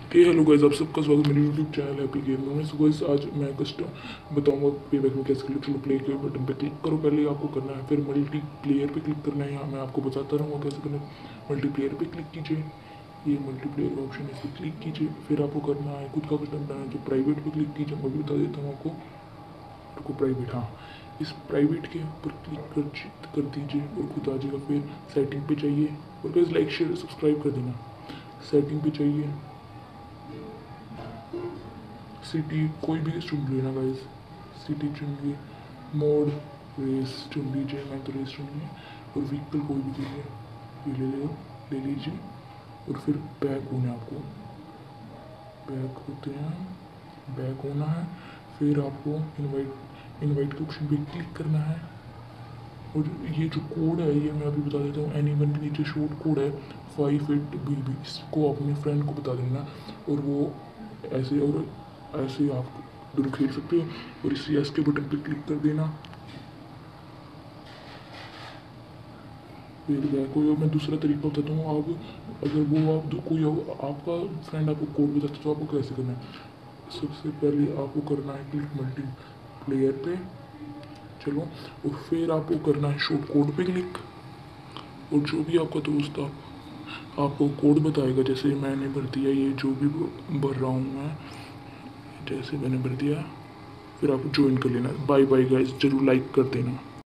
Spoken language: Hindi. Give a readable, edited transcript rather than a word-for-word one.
हेलो गाइस, आप सबका स्वागत है मेरे यूट्यूब चैनल हैप्पी गेमिंग में। सो गाइस, आज मैं कस्टम बताऊंगा पेबैक में कैसे क्लिक। चलो प्ले के बटन पे क्लिक करो, पहले आपको करना है, फिर मल्टीप्लेयर पे क्लिक करना है। यहाँ मैं आपको बताता रहूँगा कैसे करना है। मल्टीप्लेयर पे क्लिक कीजिए, ये मल्टीप्लेयर का ऑप्शन है, इस पर क्लिक कीजिए। फिर आपको करना है खुद का बटन बनाना है, जो प्राइवेट पे क्लिक कीजिए। मैं भी बता देता हूँ आपको प्राइवेट, हाँ, इस प्राइवेट के ऊपर क्लिक कर दीजिए और खुद आ जाएगा। फिर सेटिंग पे चाहिए और गाइस लाइक शेयर सब्सक्राइब कर देना। सेटिंग पे चाहिए, सिटी कोई भी चुन लेना गाइस, सिटी चुन लिए, मोड रेस चुन लीजिए, मैं तो रेस चुन लिया। और व्हीकल कोई भी चीज़ है ये ले लीजिए। और फिर बैक होना है आपको, बैक होते हैं, बैक होना है। फिर आपको इनवाइट के ऑप्शन पे क्लिक करना है। और ये जो कोड है ये मैं अभी बता देता हूँ, एनी वन के नीचे शॉर्ट कोड है 58BB, इसको अपने फ्रेंड को बता देना। और वो ऐसे और ऐसे आप दोनों खेल सकते हो। और इस यस के बटन पे क्लिक कर देना, फिर बैक हो। मैं दूसरा तरीका बताता हूँ। आप अगर वो आप कोई आपका फ्रेंड आपको कोड बताता है तो आपको कैसे करना है। सबसे पहले आपको करना है क्लिक मल्टी प्लेयर पे, चलो। और फिर आपको करना है शॉर्ट कोड पे क्लिक। और जो भी आपका दोस्त आपको कोड बताएगा, जैसे मैंने भर दिया, ये जो भी भर रहा हूँ मैं, जैसे मैंने भर दिया, फिर आप ज्वाइन कर लेना। बाय बाय गाइस, जरूर लाइक कर देना।